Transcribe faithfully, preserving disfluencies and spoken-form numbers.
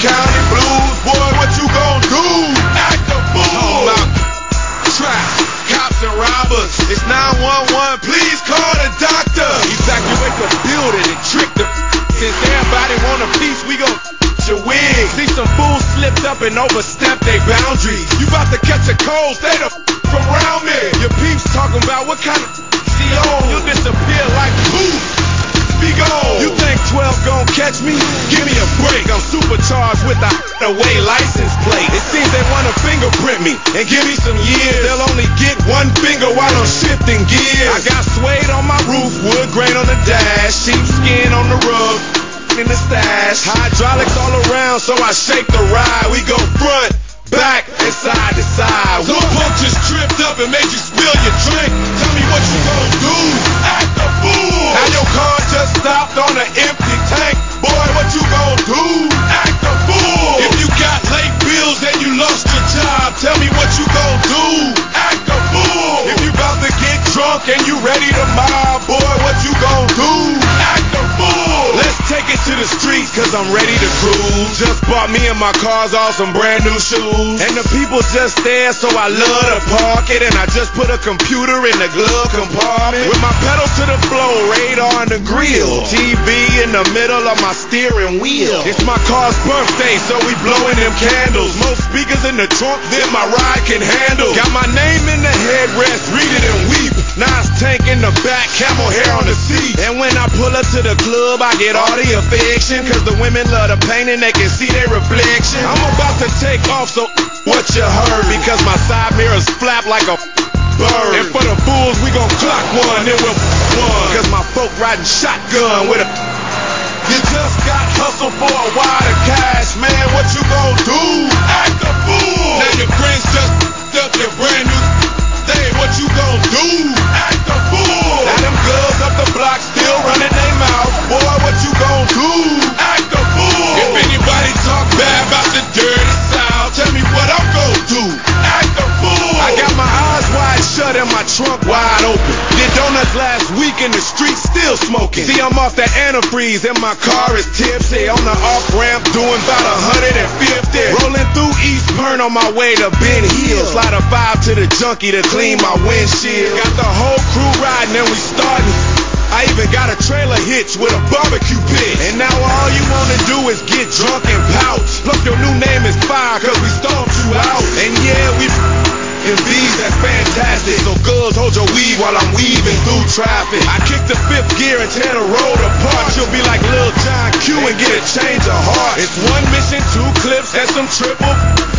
County blues, boy, what you gon' do? Act a fool. Trap, cops and robbers. It's nine one one, please call the doctor. Evacuate the building and trick the. Since everybody want a piece, we gon' your wig. See some fools slipped up and overstepped their boundaries. You about to catch a cold, stay the f around me. Your peeps talking about what kind of she on. You'll disappear like poof. Be gone. You think twelve gon' catch me? Give me a break. I'm supercharged with the away license plate. It seems they wanna fingerprint me and give me some years. They'll only get one finger while I'm shifting gears. I got suede on my roof, wood grain on the dash, sheepskin on the rug, in the stash, hydraulics all around, so I shake the ride. We go front, back, and side to side. Some punk just tripped up and made you spill your drink. Tell me what you gon' do? Act a fool. Now your car just stopped on an empty tank. Boy, what you gon' do? Act a fool. If you got late bills and you lost your job, tell me what you gon' do? Act a fool. If you about to get drunk and you ready to mob, boy, what you gon' do? Act a fool. Let's take it to the streets, cause I'm ready to cruise. Just bought me and my cars all some brand new shoes. And the people just there, so I love to park it. And I just put a computer in the glove compartment. With my pedal to the floor, radar on the grill, T V in the middle of my steering wheel. It's my car's birthday, so we blowing them candles. Most speakers in the trunk than my ride can handle. Got my name in the headrest, read it and weep. Nice tank in the back, camel hair on the seat. And when I pull up to the club, I get all the affection, cause the women love the paint and they can see their reflection. I'm about to take off, so what you heard, because my side mirrors flap like a bird. And for the fools, we gon' clock one, then we'll one, cause my folk riding shotgun with a. You just got hustled for a wad of cash, man, what you gon' do? Act a fool. Now your friends just up your brand new day, what you gon' do? Act a fool. Now them girls up the block still running their mouth, boy, what you gon' do? Act a fool. If anybody talk bad about the dirty South, tell me what I'm gon' do? Act a fool. I got my eyes wide shut and my trunk wide open. Did donuts last week in the street, still smoking. See, I'm off that antifreeze and my car is tipsy. On the off-ramp doing about a hundred fifty. Rolling through East Pern on my way to Ben Hill. Slide a five to the junkie to clean my windshield. Got the whole crew riding and we starting. I even got a trailer hitch with a barbecue pit. And now all you wanna do is get drunk and pout. Plus your new name is fire, cause we stomped you out. And yeah, we in V's, that's fantastic. So girls, hold your weed while I'm weaving through traffic. I kick the fifth gear and tear the road apart. You'll be like Lil John Q and get a change of heart. It's one mission, two clips, and some triple